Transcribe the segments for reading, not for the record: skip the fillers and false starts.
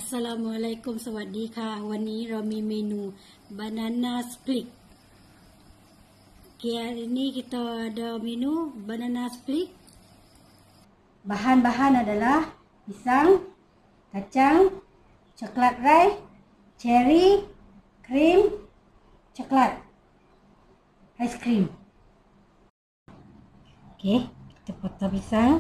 Assalamualaikum สวัสดีค่ะวันนี้เรามีเมนู banana split. Okay, hari ini kita ada menu banana split. Bahan-bahan adalah pisang, kacang, coklat rice, cherry, krim, coklat, ice cream. Okay, kita potong pisang.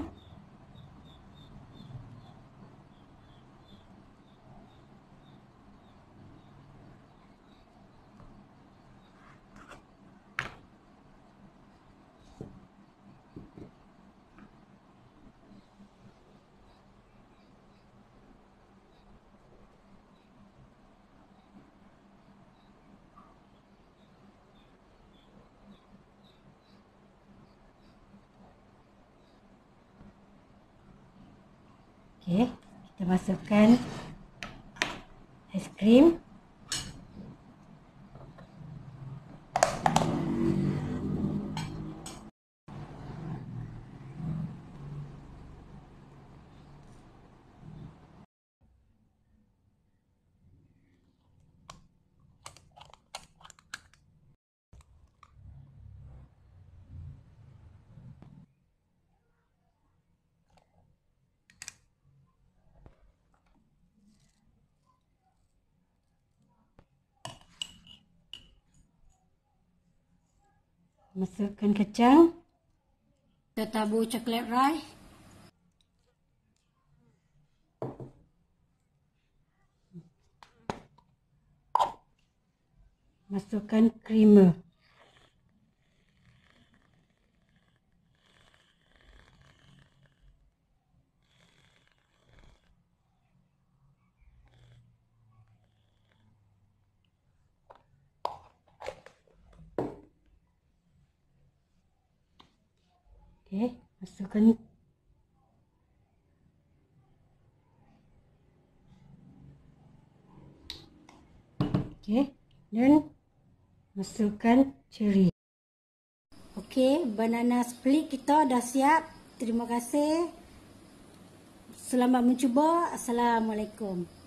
Okey, kita masukkan aiskrim. Masukkan kacang. Kita tabur coklat rice. Masukkan creamer. Okey, masukkan dan masukkan cherry. Okey, banana split kita dah siap. Terima kasih. Selamat mencuba. Assalamualaikum.